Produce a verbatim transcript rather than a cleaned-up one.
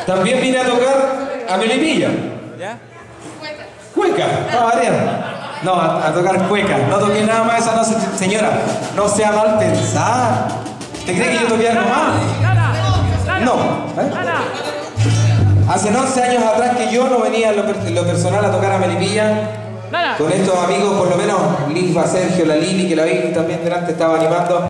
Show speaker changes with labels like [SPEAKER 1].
[SPEAKER 1] También vine a tocar a Melipilla.
[SPEAKER 2] ¿Ya?
[SPEAKER 1] Cueca, no, Ariel. No, a, a tocar cueca. No toqué nada más esa noche, señora. No sea mal pensada. ¿Te cree que yo toqué algo más? No. ¿eh? Hace once años atrás que yo no venía en lo, per en lo personal a tocar a Melipilla. Con estos amigos, por lo menos Lisba, Sergio, la Lili, que la vi también delante estaba animando.